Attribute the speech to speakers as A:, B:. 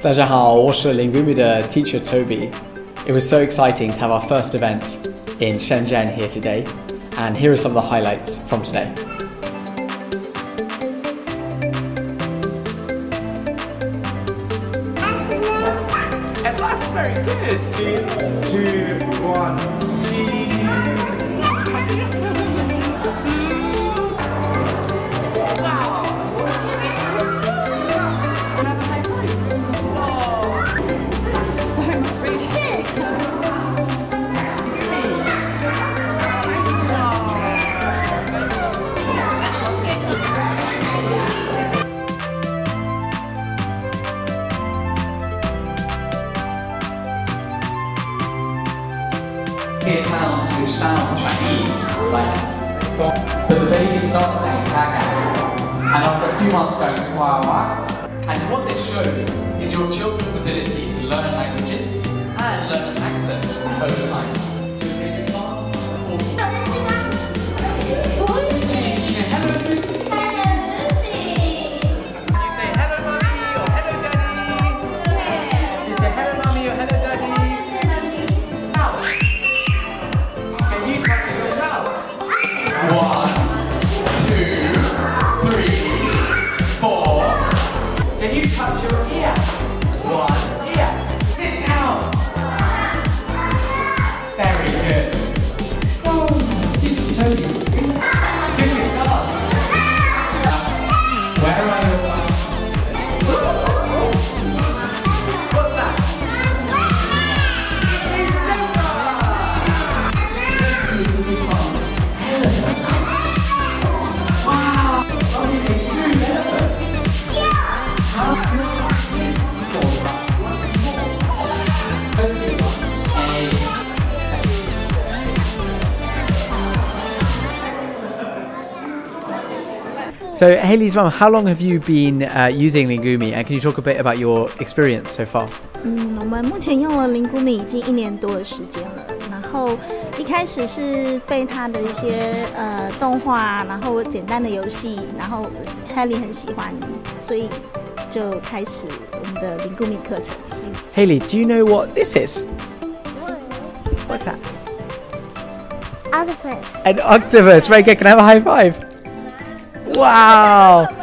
A: 大家好，我是 Lingumi 的 teacher Toby. It was so exciting to have our first event in Shenzhen here today, and here are some of the highlights from today.
B: And that's very good. 3, 2, 1, cheese. Wow. Have a high five. Oh. So appreciate.
C: Hear sounds which sound Chinese, like but the baby starts saying gaga, and after a few months going wah wah. And what this shows is your children's ability to learn languages and learn an accent over time. So if you can't, you say hello mommy or hello daddy. You say hello mommy or hello daddy. Can you touch your mouth? 1, 2, 3, 4. Can you touch your ear? 1 ear. Sit down. Very good. Oh, teacher Toby's. Give me a dance. Where are your thumbs? What's that?
A: So Haley's mum, how long have you been using Lingumi, and can you talk a bit about your experience so far?
D: 我们目前用了Lingumi已经1年多的时间了。然后一开始是被它的一些动画，然后简单的游戏，然后 Haley 很喜欢，所以就开始我们的Lingumi课程。
A: Haley, do you know what this is? What's that?
E: Octopus.
A: An octopus. Very good. Can I have a high five? Wow.